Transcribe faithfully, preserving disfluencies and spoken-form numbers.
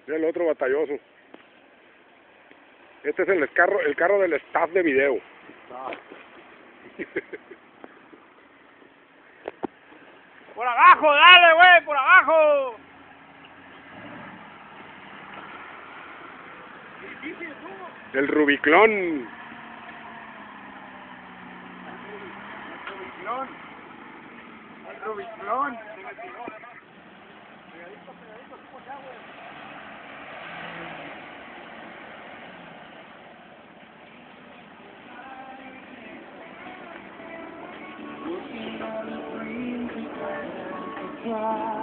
Mira el otro batalloso. Este es el carro, el carro del staff de video. Ah. Por abajo, dale, güey, por abajo. El Rubiclón. El Rubiclón. Yeah.